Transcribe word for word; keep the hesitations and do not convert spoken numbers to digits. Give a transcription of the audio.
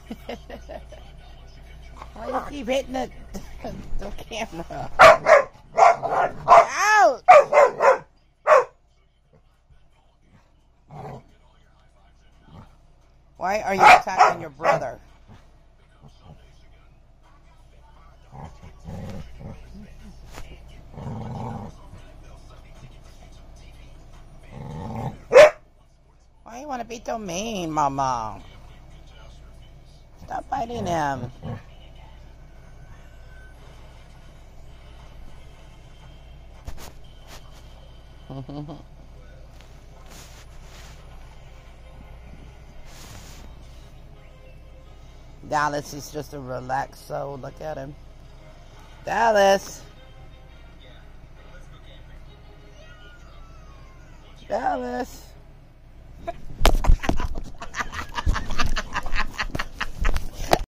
Why do you keep hitting the, the camera? Out! Why are you attacking your brother? Why you want to be so mean, Mama? Stop biting him. Dallas is just a relaxed soul. Look at him. Dallas. Dallas.